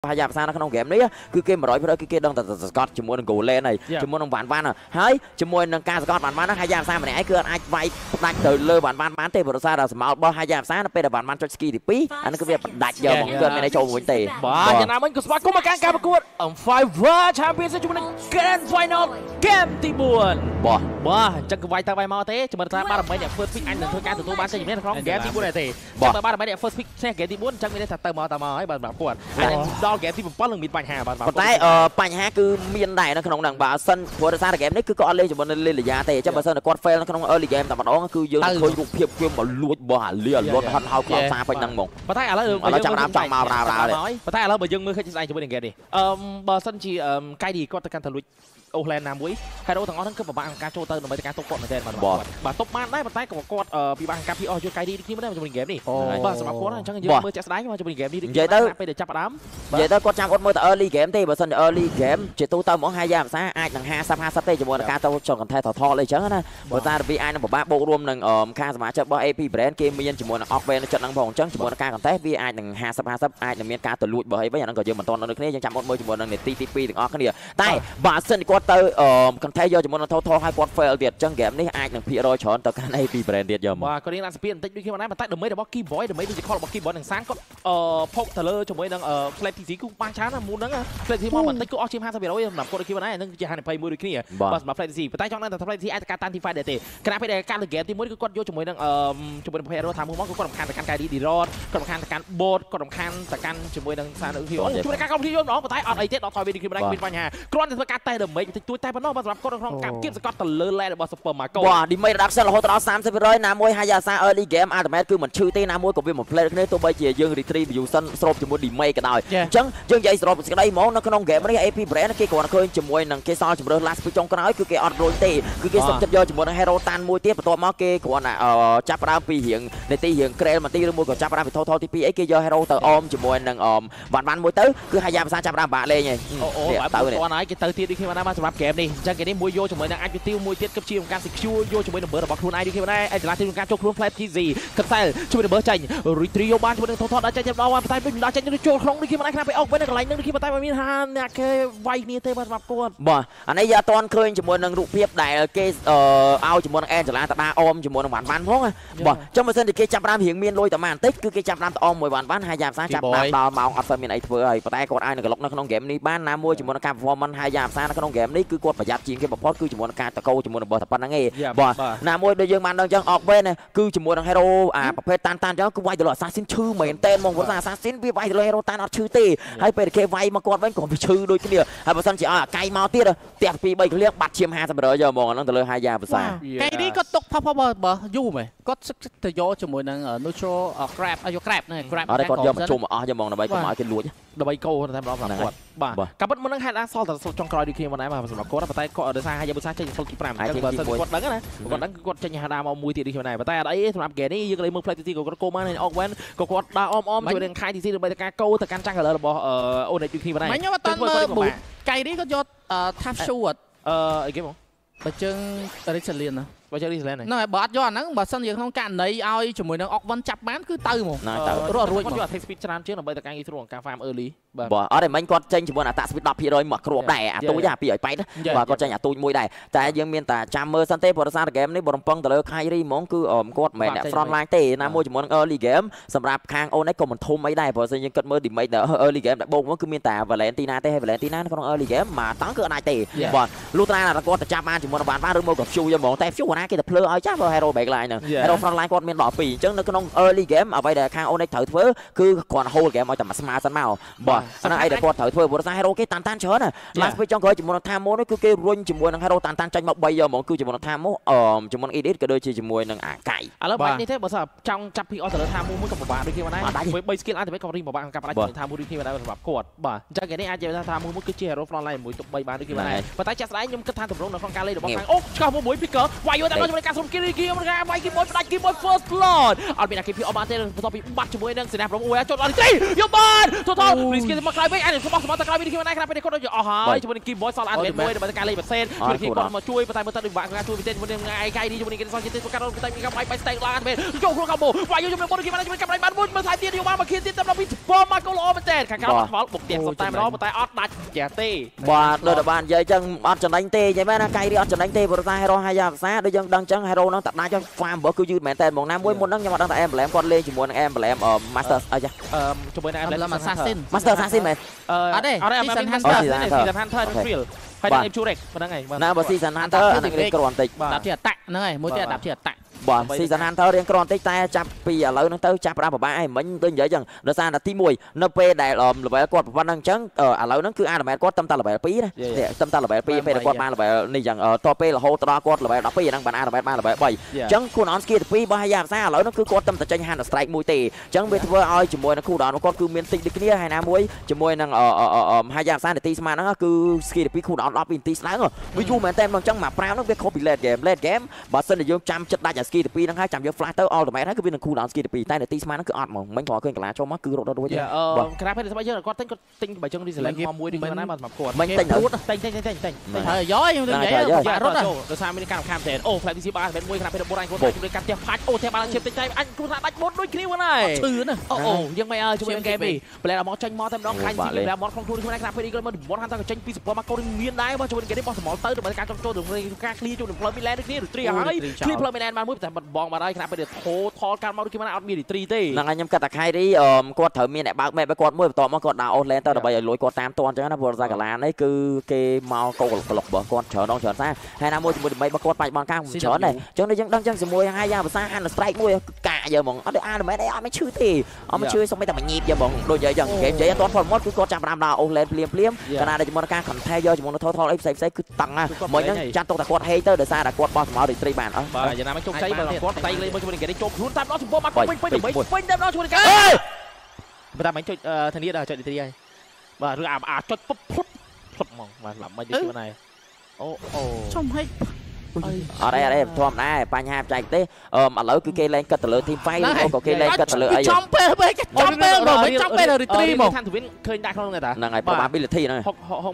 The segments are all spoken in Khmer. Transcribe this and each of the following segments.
พยายามสร้างนักน้องเกมนี้คือเกมร้อยเพื่อคือเกมดังแต่สกอตจมูกดังโกเล่nàyจมูกดังบ้านอ่ะเฮ้ยจมูกดังการสกอตบ้านนะพยายามสร้างมันไอ้คือไอ้ใบดักเดินเลยบ้านเตะบอลซาเราสมาร์ทบอลพยายามสร้างเป็นบ้านจอสกีที่ปีอันนั้นคือแบบดักเยอะมองเกินไม่ได้โชว์มวยเตะบ้าอย่างนั้นมันก็สมาร์ทก็มาการประกวดไฟฟ้าแชมเปี้ยนส์จมูกดังแกรนด์ไฟนอลเกมที่บุญบ้าจังก็ไวตาไวมาเตะจมูกดังบ้านเราไม่เนี่ยเฟิร์สพิกอันหนึ่งตัวการตัวบ้านจะอย่างนี้นะครับเกมที่บุญเตะจังบ้านเราไม่เนี่ยเฟิร์สพิกแค่เกมที่บุญจังไม่ได้ตัดเติมมาให้บ้านประกวดอันนี้ดอลเกมที่ผมป้อนลงมีปัญหาบ้านแต่ปัญหาคือมีอันใดนะขนมดังบ่าซันหัวซาเกมนี่คือก็อันเล่จมูกดังเล่นหรือยาเตะจังบ้านซันกอดเฟลขนมเออร์ลี่เกมแต่บ้านน้องคือยืนเคยลุกเพียบเพียบบ่ลุยบ่หาเลี้ยรถหันเท้าคลองซาไปนั่งมองประเทศอะไรเราจับน้ำจับมาเลยประเทศอะไรเบอร์ยังมือเคยจะใส่จมูกดังเกมดิบอซันจีใกล้ดีก็ตะการทะลุโอแลนด์น้ำมุ้ยไฮโร่ทั้งอ้อทั้งคือแบบการโจเตอร์หรือการตกกดมาแทนมาตบมาได้มาใต้กับกดปีบางการพี่ออช่วยไกลดีที่ไม่ได้มาจมูกเกมนี่บ้าสำหรับโค้ชช่างเยอะมือจะได้มาจมูกเกมนี่เยอะเตอร์ไปเดี๋ยวจับน้ำเยอะเตอร์ก็จังอดมือแต่เออร์ลี่เกมตีบอซันเออร์ลี่เกมจะตู้เติมหมอง5 ยามซะไอ้หนัง5 เตะจมูกการโตชนกันแทนทอเลยเชิงนะบอซันวีไอ้นั่นบอกว่าโบรวมหนึ่งค่าสมาชิกบอเอพีแบรนด์เกมมีนจมูกออกเวนจัดหนังพองจังจมูกการกันแทนวีไอ้หนัง5 ไอ้หนังมีการตัวลุยบ่อยไปอย่างนั้นก็เยอะเหมือนตอนนั้นนี่ยังจับอดมือจมูกหนังเนี่ยตีปีถึงออกกันเดียวแต่บอซันก็เตอร์กันแทนเยอะจมูกทอให้กดเฟลเดียดจังเกมนี่ไอ้หนึ่งพี่รอยช้อนต่อการไอพีแบรนด์เดียดยอมว่าก็เรียกนักสเปียนติดด้วยขึ้นมาได้มาตัดเดมย์เดบ็อกกี้บอยเดมย์ดูจะข้อบ็อกกี้บอยหนึ่งsángก็พกทะเลจมูกดังเฟลที่สีกูปางช้านะมูนั่งเฟลที่มองมันติดกูออกชิม5 สเปียร์ไว้สำหรับคนที่ขึ้นมาได้นั่งจะหันไปมือดูขึ้นเนี่ยว่าสำหรับเฟลที่สีไปใต้ช่องนั้นแต่เฟลที่ไอ้การตันที่ไฟเดตขณะไปในการเล่นเกมที่มุ้ยก็กดโยจมูกดังจมูกดังเพลย์เราทำมือมองก็กดรำคาญแต่การการดีรอดกดรำคาญแต่การโบดกดรำคาญแต่การจมูกดังซาหนึ่งที่โอ้จมูกดังการกำที่โยมน้องไปใต้ออนไอเจ็ดออกถอยไปดีขึ้นมาได้เป็นปัญหากรอนแต่การเตะเดมย์ตัวใต้บ้านนอกสำหรับคนของการเก็บสกอตตะเลแลบอลสเปอร์มาโก้ว่าดิไม่รักเซลล์โฮตรอ30%น้ำมวย5 ยาซาเออร์ลี่เกมอาร์ตแมทคือเหมือนชื่อเต้น้ำมวยกับวิมเพลย์นี่ตัวใบเจียยังรีทรีอยู่ซันสโลปจมูกดิไม่กันได้จังยังใหญ่สโลปสิ่งใดมองนักน้องเกมนี่เอพีแบรนด์เกี่ยวกับเคยจมูกหนังเกสรจมูกลาสไปจงกันน้อยคือเกออดโรยตีคือเกสรจับยอจมูกเฮโรตันมวยเตี้ยประตูมาเกย์ก่อนจับราวปีเหียงในตีเหียงเกรลมันตีเรื่องมวยกับจับราวไปทอที่ปีไอ้เกยเฮโรเตอร์อมจมูกหนังวันมวยตื้อคือ5 ยามซาจับราวบะเลยไงโอ้แบบตัวไหนเกเตอร์ที่ดีขึ้นมาได้มาสำหรับเกมนี่จังเกมนี้มวยโยจมูกหนังไอติวมวยเตี้ยกับชีมการสิคิวโยจมูกหนังเบอร์บอกคุณไอดีขึ้นมาได้ไอ้จราที่การโจคลุ้มแฟลตที่สี่กับไซล์ช่วยเบอร์ใจริทรีโยบ้านช่วยทอดอาจารย์จะเอาวันไทยเป็นอาจารย์จะโจคลุ้มดีขึ้นมาได้ขณะไปออกไปในกลายนึงดีขึ้นมาได้มามีฮานเนี่ยแค่ไวนี่เตะมาสำหรับกวนบ่อันนี้ยาตอนเคยจมูกหนังรูปเพียบได้เกสเอาจมูกแอนจะลาตาบาอมจมูกหนังหวานบ้านพ้องบ่จังมาเส้นที่เกจับรามเหียงเมียนลอยแต่มันติ๊กคือเกจับรามตอมมวยหวานบ้าน5 ยามซาจับรามดาวมาอัลฟาเมียนไอเฟอร์ไอปะแต่กดไอหนึ่งกระล็อกนักน้องเกมนี้บ้านน้ำมวยจมูกการฟอร์มัน5 ยามซานักน้องเกมนี้คือกดประหยัดจริงแค่บอกพอคือจมูกการตะโกจมูกบ่ตะปันนั่งเงี้ยบ่น้ำมวยโดยยังมันดังจังออกเว้นคือจมูกไฮโร่ประเภทตันจังคือไวตลอดซาซินชื่อเหมือนเต้นมองว่าซาซินพี่ไวตลอดไฮโร่ตันอดชื่อตีให้เป็นเคไวมากดเว้นก่อนไปชื่อโดยเดียวให้ประสันจีไก่มาเตี้ยเตี้ยปีใบเขาเรียกบัตรเชียม5 สเปอร์เยอะมองนั่งแต่เลย5 ยามภาษาไก่นี้ก็ตกพับบ่ยู่ไหมก็จะโยจมูกนั่งนูโชแกร็บอายุแกร็บเนี่ยแกร็บอะไรก็ยอมชมจะมองนะใบก็หมายเป็นลวดดับเบิลโก้ทำรอบหลังกดบ่กับมันนั่งให้อาซอลแต่จงกรอยดีขึ้นมาไหนมาสำหรับโค้ดปะไตก็เดินทางให้ยาบุษาเจนโซกิปรามจังหวะกดดังนะกดดังกดเจนฮาดามเอามวยตีดีขึ้นมาไหนปะไตอะไรสำหรับเกนี่ยังเลยมือเพลย์ตีก็โกมาในออกเว้นก็กดดาอ้อมจะเป็นใครที่ซีดูใบตะการโก้ตะการจังกันเลยบ่โอ้ในดีขึ้นมาไหนไม่เนี่ยว่าตอนมือไก่นี้ก็ยศทับชูดไอ้เกมมั้งไปเจอริชเลียนนะไปเจอริชเลียนไหนนั่นบอสย้อนนั่งบอสสันยังต้องการในเอาจมูกนั่งออกวันจับมันคือตื่นหมดรวยก็ยอดเทสปิชรานเชื่อหน่อยใบตะการอีสรุงการฟาร์มเออร์ลี่บ่อะไรมันก็เจนจมูกอัตราสปีดดับพี่ร้อยหมดครบได้ตัวยาปีไปนะว่าก็เจนอย่าตูมวยได้แต่ยังมีแต่จามเมอร์ซันเต้พอร์ซาเกมนี่บอลปังแต่เลยใครรีมองคือกดแมนฟรอนไลน์เต้นะมวยจมูกเออร์ลี่เกมสำหรับคางโอเน็กก็มันทุ่มไม่ได้เพราะฉะนั้นยังกัดเมอร์ดิไม่เดอเออร์ลี่เกมแต่บ่งมันคือมีแต่วาเลนตินาเต้ให้วาเลนตินาเขาต้องเออร์ลี่เกมมาตั้งคืออะไรเต้บ่ลูตราน่ะก็แต่จับมาจมูกบ้านหรือมวยกับชูยังมองแต่ชูนะกี่แต่เพลย์เอาจ้าไฮโร่เบรกไลน์เนี่ยไฮโร่ฟรอนไลน์ก็มีหล่อปีจังนั่นก็ต้องเออร์ลี่เกมเอาไปแต่คางโอเน็กถือเฟ้อคือก่อนโฮลเกมเอาแต่มาสมาร์ทมาบ่อันนั้นไอ้แต่ก็ถือเฟ้อบริษัทไฮโร่กี่ตันเชิญน่ะลาสไปจังก็จมูกทามโมนี่คือกี่รุ่นจมูกไฮโร่ตันใจมาใบยอมองคือจมูกทามโมจมูกอีดิสก็โดยจมูกนั่งไก่แล้วใบนี้เท่บริษัทจังจับพี่ออสเตอร์ทามโมมันกับบ้านด้วยที่วันนั้นใบสกิลอาจจะไม่กอริบอกบ้านกับอะไรทามโมด้วยที่วันนั้นแบบกดบ่จังแกนี่อาจจะทามโมมันคือเชียร์รถฟรอนไลน์มวยตบใบบ้านด้วยที่วันนั้นแต่ใต้จัสไลน์ยมกระทานตบลงในของการเล่นบอกทางโอ้ชอบมวยพิกเกอร์วายតែដល់ជាមួយការសុំគីរីមកការវាយគីបយផ្ដាច់គីបយ first blood អត់មានអាគីភីអបបានទេបន្ទាប់ពីបាត់ជាមួយនឹងសេនា6ចុចដល់ទីយកបានថតរីស្គីមកក្រោយវិញអានេះរបស់សមត្ថក្រោយវិញខ្ញុំណាខ្នាពេលនេះគាត់អស់ហើយជាមួយនឹងគីបយសល់អានមួយដើម្បីការលេងប៉ាសេនជួយគីគាត់មកជួយតែមើលទៅវាការជួយពិសេសជាមួយនឹងឯកាយនេះជាមួយនឹងគេសល់ជាតិប្រកាសតែមានការបាយស្ទេកឡើងមែនចូលក្នុងកាបូវាយជាមួយមុនគេបានជួយកាប់បានមួយមកថៃទៀតយកបានមកគៀនទៀតតែដល់ពីបមកគោលល្អមែនតើខាងក្រៅខ្វល់បុកទៀតសុំតែម្ដងតែអត់ដាច់ចេះទេបាទដូចតែបាននិយាយអញ្ចឹងអត់ចំណេញទេចឹងមែនណាកាយរីអត់ចំណេញទេព្រោះតែហេរ៉ូហាយ៉ាភាសាដូចយើងដឹងអញ្ចឹងហេរ៉ូនឹងតែដាច់ហ្វាមបើគឺយឺតមែនតើហ្មងណាមួយមុនហ្នឹងខ្ញុំអត់ដឹងថា Emblem គាត់លេងជាមួយនឹង Emblem Master អីចាជាមួយនឹង Emblem Assassin Master Assassin មែនអត់ទេ Season Hunter Season Hunter Field ហើយនឹង Emjurek ប៉ុណ្្នឹងហើយណាបើ Season Hunter អានេះគ្រាន់តិចដាក់ជាអតាក់ហ្នឹងហើយមួយទៀតដាក់ជាអតាក់បាទ Season Hunter រៀងគ្រាន់តិចតែចាប់ពីឥឡូវហ្នឹងទៅចាប់ផ្ដើមពិបាកឯងមិញដូចនិយាយអញ្ចឹងដោយសារតែទី1នៅពេលដែល level គាត់ប៉ុណ្ណឹងអញ្ចឹងឥឡូវហ្នឹងគឺ Armament គាត់ត្រឹមតែ level 2ណាត្រឹមតែ level 2ពេលគាត់បាន level នេះអញ្ចឹងតទៅពេលរហូតដល់គាត់ level 12ហ្នឹងបាន Armament បាន level 3អញ្ចឹង cooldown skill ទី2របស់ Haya ភាសាឥឡូវហ្នឹងគឺគាត់ត្រឹមតែចេញ Hand Strike មួយទេអញ្ចឹងវាធ្វើឲ្យជាមួយនឹង cooldown គាត់គឺមានតិចដូចគ្នាហើយណាមួយជាមួយនឹង Haya ភាសានាទីស្មើហ្នឹងគឺ skill ទី2 cooldown 12នាទីស្ដើងវាយូរមែនតើអញ្ចឹងមក5ហ្នឹងវាខុសពី late game បើសិនជាយើងចាំចិត្តដាច់អា skill ទី2ហ្នឹងហើយចាំយើង flash ទៅ ultimate ហើយគឺវានឹង cooldown skill ទី2តែនាទីស្មើហ្នឹងគឺអត់ហ្មងមិញគាត់ឃើញកន្លះចូលមកគឺរត់រួចទេក្រាបពេលស្បែកយើងគាត់ទិញបើចឹង reselect មកមួយនេះគាត់ណាបាទសម្រាប់គាត់មិញទិញហើយយកខ្ញុំនិយាយរត់ដោយសារមានការរំខានមែនអូ flash DC បានមួយក្រាបពេលបុរាណគាត់ជួយកាត់ផ្ទះផាច់អូតែបានជិបតិចតែអញគូថាដាច់មុនដូចគ្នាហ្នឹងហើយឈឺណាអូយើងមិនជួយនឹង game នេះប្លែមកចេញមកតែម្ដងខាញ់ PC ប្លែមកក្នុងខ្លួនខ្លួនឯងក្រាបពេលនេះគាត់មកមុនហាន់តែចេញពី support មកកូនមានដែរមកជួយនឹង game នេះបោះសមល់ទៅដើម្បីការចូលទៅការ clear ជួយនឹង play midlane ដូចគ្នាឬ3ហើយ clear play midlane បានមួយតែបងបានហើយក្រាបពេលថោថលការមកដូចគ្នាអត់មាន3ទេហ្នឹងហើយខ្ញុំគិតថាខៃរីគាត់ត្រូវមានអ្នកបើក map ឲ្យគាត់មួយបន្ទាប់មកគាត់ដើរ offlane ទៅដើម្បីឲ្យលួយគាត់តាមតអញ្ចឹងណាព្រោះសាកាឡាននេះគឺគេមកកោក្លុករបស់គាត់ច្រើនច្រើនសារហើយណាមួយជាមួយដើម្បីរបស់គាត់បាច់បនការច្រើនដែរអញ្ចឹងដូចយើងដឹងអញ្ចឹងជាមួយហើយយ៉ាងភាសា Hand Strike មួយកាយកយកហ្មងអត់ដូចអានមែនអីអត់មិនឈឺទេអត់មិនឈឺសុំតែមួយញៀបយកហ្មងដូចនិយាយអញ្ចឹងគេនិយាយអត់ទាន់ផលមកគឺគាត់ចាប់បានដើរ offlane ភ្លាមកាលណាដែលជាមួយការ content យកជាមួយនឹង total អីផ្សេងគឺតឹងណាមួយហ្នឹងចាត់ទុកតែគាត់ hate ទៅដោយសារតែគាត់បោះសម្ោរីត្រីបានអត់បាទយ៉ាងណាមកជោគជ័យបើគាត់តែលេងមួយជាមួយនឹងគេចូលខ្លួនតាមដល់ចំពោះមកពេញតាមដល់ជាមួយនឹងគេបើតាមមិនចុចធានាដល់ចុចទី3ហើយបាទឬអាចុចពុបភ្លុតហ្មងបាទឡាប់មិនជួយណាអូចំហិចអត់អីធម្មតាបញ្ហាបច្ចេកទេសឥឡូវគឺគេលែងគិតទៅលើ team fight ឬក៏គេលែងគិតទៅលើអីចំពេលមិនចំពេល retry ហ្មងថាទៅវិញឃើញដាក់ក្នុងហ្នឹងតាហ្នឹងហើយ probability ហ្នឹង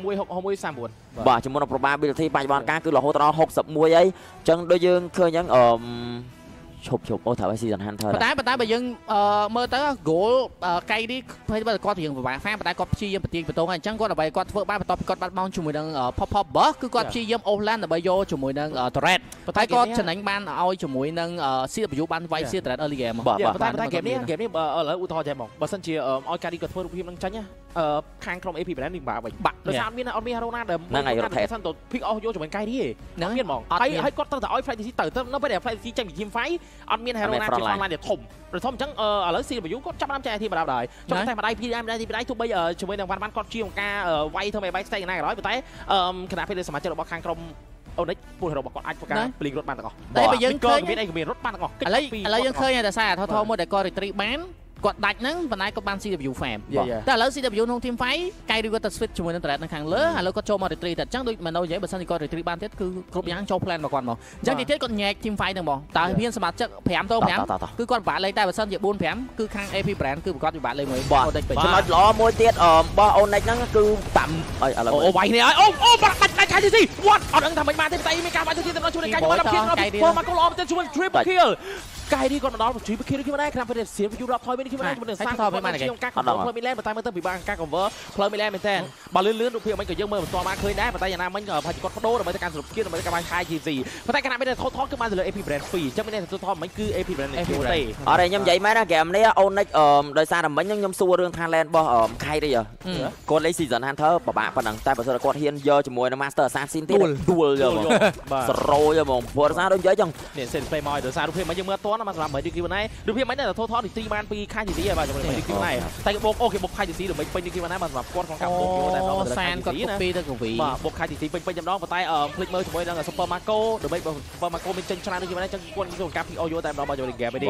61 បាទជាមួយនឹង probability បច្ចុប្បន្នការគឺរហូតដល់61អីអញ្ចឹងដូចយើងឃើញអញ្ចឹងឈប់អូថាឲ្យ Season Hunter តែបើយើងមើលទៅ goal កៃនេះឃើញបើគាត់រៀងពិបាកហ្វាតែគាត់ព្យាយាមបន្ទាញបន្ទងហើយអញ្ចឹងគាត់ដើម្បីគាត់ធ្វើបានបន្ទាប់ពីគាត់បាត់បង់ជាមួយនឹង pop boss គឺគាត់ព្យាយាម offlane ដើម្បីយកជាមួយនឹង turret តែគាត់ចំណេញបានឲ្យជាមួយនឹង CW បានវាយ turret early game បាទតែ game នេះឥឡូវឧទាហរណ៍ចេះហ្មងបើសិនជាឲ្យការីគាត់ធ្វើរូបភាពនឹងចាញ់ខាងក្រុម AP brand នេះបាក់វិញបាក់ដោយសារអត់មានHero ណាដែលសិនទៅ pick off យកជាមួយការីទេហ្នឹងមានហ្មងហើយគាត់ត្រូវតែឲ្យ Flight DC ទៅនៅពេលដែល Flight DC ចេញពី team fight អត់មាន Hero ណាជា online ដែលធំព្រោះធំអញ្ចឹងឥឡូវ CW គាត់ចាប់បានចែកធីមបណ្ដាដែរចង់តែម្ដាយពីដៃទោះបីជាមួយនឹងវ៉ាន់គាត់ជាការវាយធ្វើឲ្យបាយស្ទេកណាក៏ដោយប៉ុន្តែគណៈពេលសមាជិករបស់ខាងក្រុមអូនិចពូហេរ៉ូរបស់គាត់អាចធ្វើការភ្លីងរត់បានទាំងអស់តែបើយើងឃើញមានអីក៏មានរត់បានទាំងអស់ឥឡូវយើងឃើញតែសារថតមួយដែលគាត់ retreat បានគាត់ដាច់ហ្នឹងប៉ុន្តែគាត់បាន CW fam តែឥឡូវ CW ក្នុង team fight កៃឬគាត់ទៅ switch ជាមួយនឹង turret នៅខាងលើឥឡូវគាត់ចូលមក retreat តែអញ្ចឹងដូចមិននៅនិយាយបើសិនជាគាត់ retreat បានទៀតគឺគ្រប់យ៉ាងចូល plan របស់គាត់មកអញ្ចឹងទីទៀតគាត់ញែក team fight ហ្នឹងមកតើមានសមាជិក5ទៅ5គឺគាត់ពិបាកលេងតែបើសិនជា4 5គឺខាង AP brand គឺប្រកាសពិបាកលេងមួយអូនិចចំណុចល្អមួយទៀតរបស់អូនិចហ្នឹងគឺតាំឥឡូវអូវាយនេះហើយអូបាត់ដាច់ខាងទីស៊ី what អត់ដឹងថាមិនបានទេតែមានការបាត់ទៅទៀតដល់ជួយនឹងកាយមកដល់គៀនមកមកល្អទៅជួយ triple kill កាយនេះគាត់មកដល់ជួយគៀននេះដែរខាងពេលសៀមជួយរាប់ថយវិញនេះខ្ញុំមិនសាំគាត់មិនជាការ cover ផ្លូវមីឡែនតែមើលទៅពិបាកការ cover ផ្លូវមីឡែនមែនតើបើលឿនរូបភាពមិនក៏យើងមើលមិនទាន់បានឃើញដែរប៉ុន្តែយ៉ាងណាមិញក៏ប្រហែលគាត់បដូរដើម្បីការសរុបគៀនដើម្បីការបានខាយ GC ប៉ុន្តែគណៈពេលថតគឺបានទៅលើ AP brand free អញ្ចឹងមានតែថតមិញគឺ AP brand ទេអត់ទេខ្ញុំនិយាយមែនណាហ្គេមនេះអូនិចដោយសារតែមិញខ្ញុំសួររឿង talent របស់ខៃរីគាត់លេង Season Hunter ពិបាកប៉ុណ្ណឹងតែបើសិនតែគាត់ហ៊ានយកជាមួយនឹង Master Assassin ទៀតដួលយកហ្មងសរោយកហ្មងព្រោះសារដូចនិយាយចឹងនេះ set play មកដោយសាររូបភាពមិញយើងមើលអត់ទាន់មកសម្រាប់មើលទីគីវណៃរូបភាពមិញតែថតរីទីបានពីខាង GC ហើយបាទជាមួយទីគីវណៃតែគេបុកអូគេបុកខាង GC ដើម្បីពេញទីគីវណៃបាទសម្រាប់គាត់ក្នុងការបុកយកតែដល់សានគាត់ពីទៅកវីបាទបុកខាង GC ពេញតែម្ដងប៉ុន្តែភ្លេចមើលជាមួយនឹង Super Marco ដើម្បី Super Marco មានចេញច្រើនដូចគីវណៃចឹងគាត់ក្នុងការ PO យកតែម្ដងមកជាមួយ game នេះ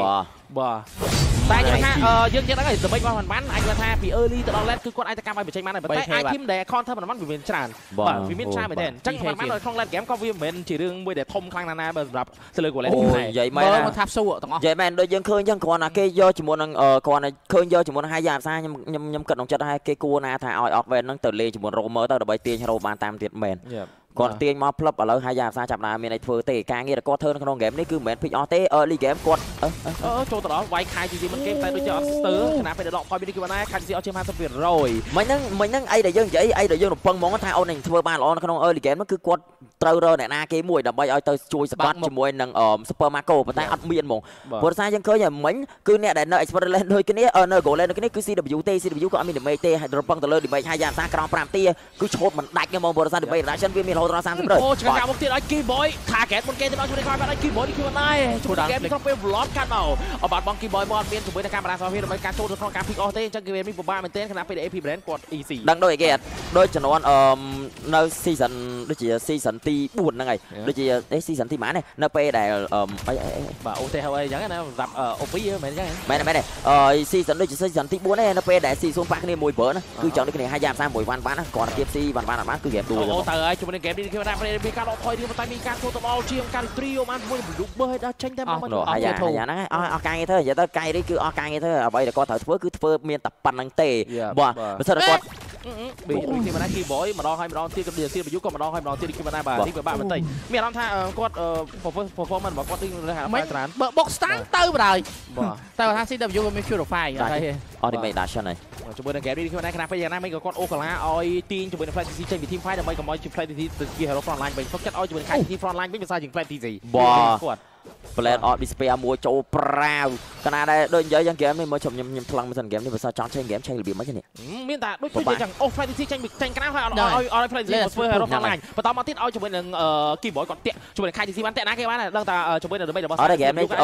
តែយើងថាយើងទៀតហ្នឹងដើម្បីគាត់មិនបានអាចថាពី early ទៅដល់ late គឺគាត់អាចទៅកម្មឲ្យបញ្ចេញបានតែតែអាច team ដែល counter មិនបានវាមានច្រើនបាទវាមានច្រើនមែនទេអញ្ចឹងមិនបាននៅក្នុង late game ក៏វាមិនមែនជារឿងមួយដែលធំខ្លាំងណាស់បើសម្រាប់ទៅលើ Golden អូនិយាយមែនមកថាផ្សួរទាំងអស់និយាយមែនដូចយើងឃើញអញ្ចឹងគ្រាន់តែគេយកជាមួយនឹងគ្រាន់តែឃើញយកជាមួយនឹងហាយ៉ាផ្សារខ្ញុំគិតក្នុងចិត្តថាគេគួរណាថាឲ្យ Oxven ហ្នឹងទៅលេងជាមួយ Romer ទៅដើម្បីទាញ Hero បានតាមទៀតមែនគាត់ទាញមកផ្លឹបឥឡូវហាយ៉ាផ្សារចាប់ដើមមានអីធ្វើទេការងារគាត់ធ្វើនៅក្នុង game នេះគឺមិនមែន pick អស់ទេ early game គាត់ចូលទៅដល់វាយខាយ GC មិនគេតែដូចជាអត់ស្ទើខណៈពេលដក point នេះគឺបានខាយ GC អត់ជា 50% មិញហ្នឹងអីដែលយើងនិយាយអីដែលយើងរំពឹងហ្មងថាអូននឹងធ្វើបានល្អនៅក្នុង early game ហ្នឹងគឺគាត់ត្រូវរកអ្នកណាគេមួយដើម្បីឲ្យទៅជួយសបាត់ជាមួយនឹង Super Marco ប៉ុន្តែអត់មានហ្មងព្រោះថាយើងឃើញមិញគឺអ្នកដែលនៅ expert lane ដូចគ្នានៅ goal lane ដូចគ្នាគឺ CW ទេ CW ក៏អត់មាន damage ទេហើយរំពឹងទៅលើ damage ហាយ៉ាផ្សារក្រោម5ទាគឺឆោតមិនដាច់ហ្មងព្រោះថា damage reduction វាមានរហូតដល់ 30% អូឆ្កែមកទៀតឲ្យ Keyboy target មុនគេទៅដល់ជួយខ្វាយបានឲ្យ Keyboy នេះគឺមិនដែរជួយ game ក្នុងពេល vlog កាត់មកអបាត់បង Keyboy មកអត់មានជាមួយនឹងកាមេរ៉ាសមភាពដើម្បីការចូលទៅក្នុងការ pick off ទេអញ្ចឹងគេមានពិបាកមែនទែនខណៈពេល AP brand គាត់ easy ដឹងដូចគេអត់ដូចចំនួននៅ season ដូចជា season ទី4ហ្នឹងហើយដូចជា season ទីប៉ុន្មាននៅពេលដែលអីបាទអូទេហើយអញ្ចឹងណាសម្រាប់ OP មែនអញ្ចឹងមែនseason ដូចជា season ទី4ហ្នឹងនៅពេលដែល season ប៉ះគ្នាមួយបើណាគឺចង់ដូចគ្នាហាយ៉ាផ្សារមួយវ៉ាន់បានណាគាត់ទៀតស៊ីវ៉ាន់បានអត់បានគឺ game 2 អូទៅហើយជាមួយនឹង game នេះគេថាមានការដកថយទៀតតែមានការធ្វើទៅដល់ជាងការត្រីអូបានមួយរូបបើឲ្យដល់ចេញតែមកហាយ៉ាហ្នឹងអស់ការងារធ្វើនិយាយទៅកៃនេះគឺអស់ការងារធ្វើអ្វីដែលគាត់ត្រូវធ្វើគឺធ្វើមានតែប៉ុណ្្នឹងទេបាទបើសិនគាត់ពីគេមិនដែរ Keyboy ម្ដងហើយម្ដងទៀតក៏ទៀត ក៏ម្ដងហើយម្ដងទៀតគេមិនដែរបាទនេះពិបាកបន្តិចមានអារម្មណ៍ថាគាត់ performance របស់គាត់នេះថាបែបច្រើនបើបុក stand ទៅបណ្ដោយតែថា CW មាន purify អត់ទេអត់ទេ Dashon ហើយជាមួយនឹង game នេះគេមិនដែរខណៈពេលយ៉ាងណាមិនក៏គាត់អូកាឡាឲ្យទីងជាមួយនឹង Flat TC ចេញពី team fight ដើម្បីកុំឲ្យ Flat TC ទៅជា hero front line វិញគាត់ចិត្តឲ្យជាមួយនឹង TC front line វិញភាសាជាង Flat TC គាត់ Plan of Despair មួយចូលប្រាវកណាដែរដូចនិយាយយ៉ាងហ្គេមនេះមកខ្ញុំថ្លឹងមិនសិនហ្គេមនេះបើសិនចង់ឆេញហ្គេមឆេញរបៀបមិនទេនេះមានតែដូចជាចឹងអូ Flight TC ចេញក្រៅហើយឲ្យ Flight TC ធ្វើ hero front line បន្តមកទៀតឲ្យជាមួយនឹង Keyboy គាត់តាក់ជាមួយនឹង Kai TC បានតាក់ណាគេបានដឹងថាជាមួយនឹង damage របស់អត់ហ្គេមនេះត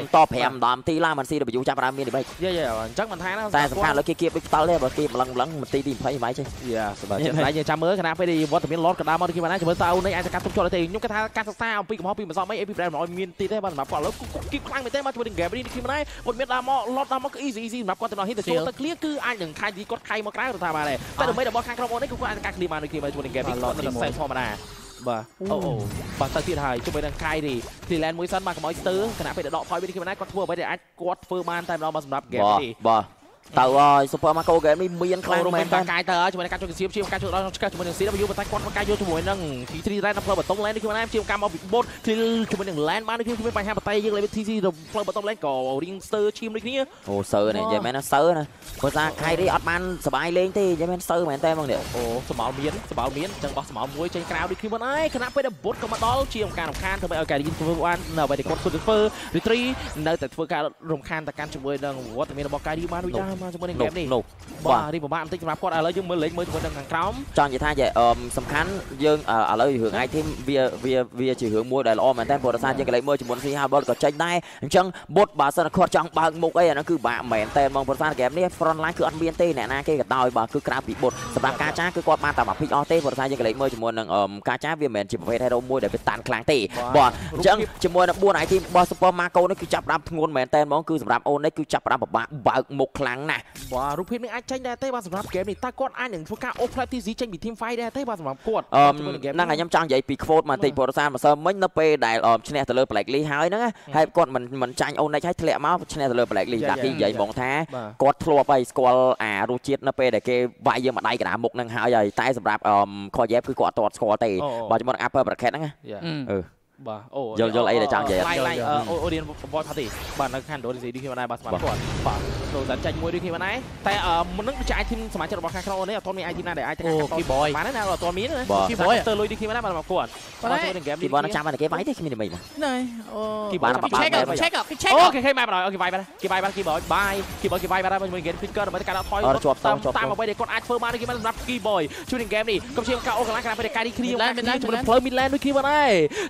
5ដំទីឡាមិន CW ចាប់បានមាន damage យេអញ្ចឹងមិនថាណាតែសំខាន់លើគេគៀបដូចផ្ដាល់ទេបើគេម្លឹងមទី20ហ្មងចេះសប្បាយចិត្តតែយើងចាំមើលខណៈពេលនេះវត្តមាន Lord ក៏ដើរមកគេបានណាជាមួយតើអូននេះអាចកាត់ទុកជាប់ទេខ្ញុំគិតថាការសិក្សាអំពីកំហុសពីមិនសមអី AP brand មិនឲ្យមានទីទេបាទសម្រាប់គាត់ឥឡូវគីបខ្លាំងមែនទេមកជាមួយនឹង game នេះខ្ញុំដែរគាត់មានដើរមក Lord ដើរមកគឺ easy សម្រាប់គាត់ទៅដល់ hit ទៅចូលទៅ clear គឺអាចនឹងខាយទីគាត់ខៃមកក្រៅទៅថាបានដែរតែដើម្បីរបស់ខាងក្រុមអូននេះគឺគាត់អាចកាត់ clear បានដូចគ្នាជាមួយនឹង game នេះគាត់នៅសេធម្មតាបាទអូបាទទៅទៀតហើយជាមួយនឹងកាយនេះ Clearland មួយសិនបាទកុំឲ្យស្ទើខណៈពេលដកថយវិញខ្ញុំដែរគាត់ធ្វើអ្វីដែលអាចគាត់ធ្វើបានតែម្ដងមកសម្រាប់ game នេះបាទទៅហើយ Super Marco game នេះមានខ្លាំងមែនតែកាយទៅហើយជាមួយនឹងការជួយជាការជួយដល់ឆ្កឹះជាមួយនឹង CW ប៉ុន្តែគាត់មកការយកជាមួយនឹង T3 Red នៅផ្លូវបតុង lane នេះខ្ញុំដែរជាការមកពី bot ជាមួយនឹង land បាននេះខ្ញុំមានបញ្ហាបតែយើង level TC ទៅផ្លូវបតុង lane ក៏ ring stir ឈាមដូចគ្នាអូសើនេះនិយាយមែនណាសើណាព្រោះថាខៃរីអត់បានសบายលេងទេនិយាយមែនសើមែនតែហ្មងនេះអូសម្បល់មានចឹងបោះសម្បល់មួយចេញក្រៅដូចគ្នាមិនអីខណៈពេលដែល bot ក៏មកដល់ជាការរំខានធ្វើឲ្យកាយរីធ្វើបាននៅអ្វីដែលគាត់ធ្វើ retry នៅតែធ្វើការរំខានតែកាន់ជាមួយនឹងវត្តមានរបស់កាយរីបានដូចដែរមកជាមួយនឹង game នេះបាទនេះពិបាកបន្តិចសម្រាប់គាត់ឥឡូវយើងមើលលេខមើលជាមួយនឹងខាងក្រោមចង់និយាយថាសំខាន់យើងឥឡូវរឿង item វាជារឿងមួយដែលល្អមែនតើព្រោះដោយសារយើងកលេចមើលជាមួយ CH Bot ក៏ចេញដែរអញ្ចឹង bot បើសិនគាត់ចង់បើកមុខអីអានោះគឺបាក់មែនតើហ្មងព្រោះសារ game នេះ front line គឺអត់មានទេអ្នកណាគេក៏ដោយបើគឺក្រៅពី bot សម្រាប់ការចាគឺគាត់បានតែមក pick អស់ទេព្រោះដោយសារយើងកលេចមើលជាមួយនឹងការចាវាមិនមែនជាប្រភេទ hero មួយដែលវាតានខ្លាំងទេបាទអញ្ចឹងជាមួយនឹង4 item របស់ Super Marco នេះគឺចាប់ផ្ដើមធ្ងន់មែនតើហ្មងគឺសម្រាប់អូននេះគឺចាប់ផ្ដើមពិបាកបើកមុខខ្លាំងណាស់បាទរូបភាពនេះអាចចេញដែរទេបាទសម្រាប់ game នេះតើគាត់អាចនឹងធ្វើការ off flat TC ចេញពី team fight ដែរទេបាទសម្រាប់គាត់ហ្នឹងហើយខ្ញុំចង់និយាយពី quote មកបន្តិចព្រោះដោយសារម្សិលមិញនៅពេលដែលឈ្នះទៅលើ Black Lee ហើយហ្នឹងហើយគាត់មិនចាញ់អូននេះហើយធ្លាក់មកឈ្នះទៅលើ Black Lee តាពីនិយាយហ្មងថាគាត់ធ្លាប់ហើយស្គាល់អារសជាតិនៅពេលដែលគេវាយយើងមកដៃកណ្ដាលមុខហ្នឹងហើយតែសម្រាប់Koyev គឺគាត់អត់ទាត់ស្គាល់ទេបើជាមួយនឹង Upper Bracket ហ្នឹងបាទអូយល់អីដែលចង់និយាយអូឌីនបយផាទីបាទនៅខាងដូរីដូចគ្នាដែរបាទសម្រាប់គាត់បាទចូលតែចាញ់មួយដូចគ្នាដែរតែមុននឹងដូចជា item សមាជិករបស់ខាងក្រោមនេះអត់ទាន់មាន item ណាដែលអាចទៅកាត់ Keyboy បានណាអត់ទាន់មាន Keyboy ទៅលុយដូចគ្នាដែរបាទសម្រាប់គាត់ទៅនឹង game នេះ Keyboy ចាំបានគេវាយទេគ្មានទេមិនណែអូ Keyboy គេឆែកអូគេមកបណ្ដោយគេវាយបាទគេវាយបាទ Keyboy បាយ Keyboy គេវាយបាទជាមួយ game picker ដើម្បីការដកថយតាមអ្វីដែលគាត់អាចធ្វើបានដូចគ្នាសម្រាប់ Keyboy ជួយនឹង game នេះកុំជាការអូកាឡាខាងពេលកាយនេះគ្នាជាមួយផ្លូវ midland ដូចគ្នាបាទដែរជួយនឹង game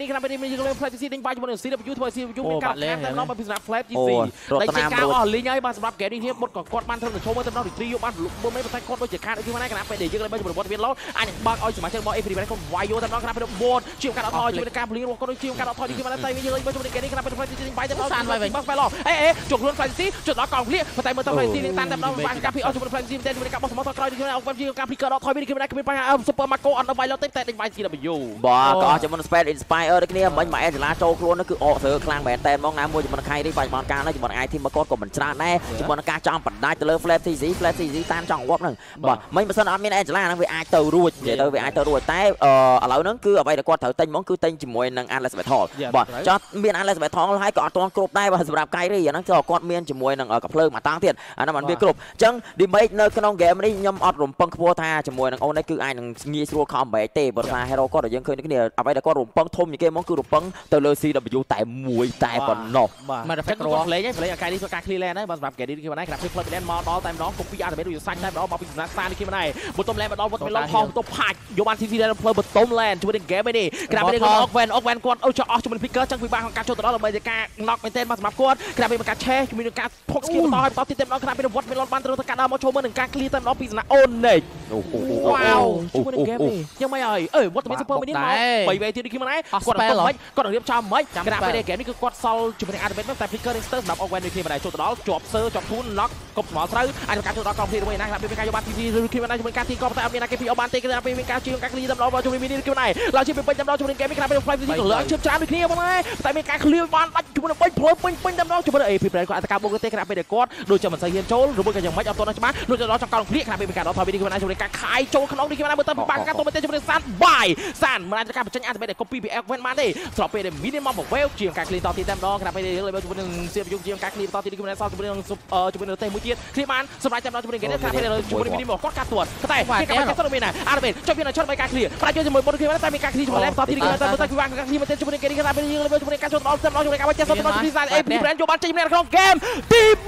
នេះខណៈពេលនេះមានយើងលេង Flat TC ដេញបាយជាមួយនឹង CW ធ្វើឲ្យ CW មានការខាំតែម្ដងពីសម្រាប់ Flat TC តែជាការអស់លីងហើយបាទសម្រាប់ game នេះមុតក៏គាត់បានធ្វើទៅចូលមើលតែម្ដង retreat យកបានមើលមិនតែគាត់ដូចជាខាតដូចគ្នាខណៈពេលដែលយើងលេងបាយជាមួយវត្តវាឡូអាចនឹងបើកឲ្យសមាជិករបស់ APD គាត់វាយយកតែម្ដងខណៈពេលវត្តជាការអត់ថយជាមួយនឹងការពលីរបស់គាត់ដូចជាការអត់ថយដូចគ្នាតែយើងលេងបាយជាមួយនឹង game នេះខណៈពេល Flat TC ដេញបាយតែម្ដងសានវាយបាក់ឡអេជុកខ្លួន Flat TC ជុកដល់កងឃ្លៀប៉ុន្តែមើលទៅ Flat TC នឹងតានតែម្ដងបានការពីអស់ជាមួយ Flat TC តែជាមួយការបោះសម្បត្តិក្រោយដូចគ្នាអត់ជាការពីកើតអត់ថយវិញគ្នាគ្មានបញ្ហា Super Marco អត់ដល់វាយឡូទេតែដេញបាយ CW បាទក៏អស់ជាមួយនឹង Space Inspire ដូចគ្នាមិញមកអេចឡាចូលខ្លួននោះគឺអកសើខ្លាំងមែនតែហ្មងណាមួយជាមួយនឹងខៃនេះបាច់បានការនេះជាមួយនឹង IT មកគាត់ក៏មិនច្រើនដែរជាមួយនឹងការចង់បណ្ដាច់ទៅលើ Flat TC តានចង់វត្តហ្នឹងបាទមិញបើសិនអត់មានអេចឡាហ្នឹងវាអាចទៅរួចនិយាយទៅវាអាចទៅរួចតែឥឡូវហ្នឹងគឺអ្វីដែលគាត់ត្រូវទិញហ្មងគឺទិញជាមួយនឹង Atlas Battle បាទចោះមាន Atlas Battle ហើយក៏អត់ទាន់គ្រប់ដែរបាទសម្រាប់កៃរីអាហ្នឹងគឺគាត់មានជាមួយនឹងកាភ្លើងមួយតាំងទៀតអាហ្នឹងមិនវាគ្រប់អញ្ចឹង damage នៅក្នុង game នេះខ្ញុំអត់រំពឹងខ្ពស់ថាជាមួយនឹងអូននេះគឺអាចនឹងងាយស្រួលខំបែកទេព្រោះថា hero គាត់ដែលយើងឃើញគ្នាអ្វីដែលគាត់រំពឹងធំជាងគេហ្មងគឺរំពឹងទៅលើ CW តែមួយតែប៉ុណ្ណោះបាទតែគាត់លេងអាកៃនេះធ្វើការ clear lane ហើយបាទសម្រាប់ game នេះគឺមិនដែរក្រាបពី plug lane មកដល់តែម្ដងកុំពីអាទៅដូចសាច់តែម្ដងមកពីសំណាក់សានេះគឺមិនដែរបន្ទុំ lane មកដល់វត្តមានឡងខំបន្ទុំផាច់យកបាន TC ដែលផ្លូវបន្ទុំ lane ជាមួយនឹង game នេះក្រាបពីគាត់ Ogwen គាត់អូចោះអស់ជាមួយ picker ចឹងពិបាកក្នុងការចូលទៅដល់ដើម្បីតែការ knock មែនទែនបាទសម្រាប់គាត់ក្រាបពីការឆេះជាមួយនឹងការផុក skill បន្តឲ្យបន្តទីតែម្ដងក្រាបពីវត្តមានឡងបានត្រូវទៅការដើរមកចូលមើលនឹងការ clear តែម្ដងពីសំណាក់ Onyx វ៉ាវជាមួយនឹង game នេះយ៉ាងម៉េចហើយវត្តមាន super minion មក3វេទីនេះគឺមិនដែរគាត់គាត់រៀបចំមិនក្រាបពី game នេះគឺគាត់សល់ជាមួយនឹង advent តែ picker ringster សម្រាប់ Ogwen នេះគឺមិនដែរចូលទៅដល់ជាប់សើជាប់ធូន knock កុំស្មល់ត្រូវអាចការចូលដល់កងភីរបស់ណាក្រាបពីការយកបាន TC ឬគឺមិនដែរជាមួយការទីក៏តែអត់មានគេពីអបានទេក្រាបពីការជឿការ clear តែម្ដងជាមួយ minion គឺមិនដែរឡើងជាពេញតែម្ដងជាមួយនឹង game នេះក្រាបពី 5 TC ក៏លើកជើបច្រើនដូចគ្នាបងដែរតែមានការ clear បានដាច់ជាមួយនឹង3ផ្លូវពេញតែម្ដងជាមួយនឹង AP គាត់អាចការបូកទេក្រាបពីគាត់ដូចជាមិនសូវហ៊ានចូលឬមួយក៏យ៉ាងម៉េចអត់ទាន់ច្បាស់លុចទៅដល់ចង្កងភីក្រាបពីការដល់ថយពីគឺមិនដែរជាមួយនឹងការខាយចូលក្នុងនេះគឺមិនដែរមើលទៅពិបាកការទៅមែនទេជាមួយនឹងសានបាយសានមិនអាចការបញ្ចេញអាទៅតែ copy ពី Event បានទេស្របពេលដែល minion មកវេវជាការ clear តទីតែម្ដងក្រាបពីយើងលើជាមួយនឹងសៀបយុជាការ clear តទីគឺមិនដែរសល់ជាមួយនឹងទេមួយទៀត clear បានសម្រាប់តែម្ដងជាមួយនឹង game ក្រាបពីជាមួយនឹង minion មកគាត់កាត់ទួតតែគេកាត់ទៅមានណាអារ៉ាបេចុះមានឆុតបីការ clear ប្រាច់ជាមួយមុនគឺតែមានការ clear ជាមួយ left តទីគឺតែមើលទៅគឺការ clear មែនទេជាមួយនឹង game ក្រាបពីយើងលើជាមួយនឹងការចូលដល់តែម្ដងជាមួយនឹងការបញ្ចេញទៅដល់ពីសាន AP brand យកបានចេញម្នាក់ក្នុង game ទី4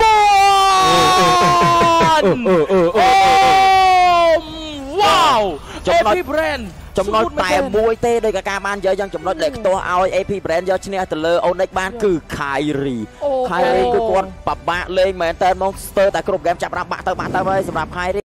វ៉ាវ AP brand ចំណុចតែមួយទេដោយការបានយកយ៉ាងចំណុចដែលខ្ទាស់ឲ្យ AP brand យកឈ្នះទៅលើ Onyx បានគឺ Kyrie គឺគាត់បបាក់លេងមែនតើមកស្ទើរតែគ្រប់ game ចាប់រាប់បាក់ទៅហើយសម្រាប់ Kyrie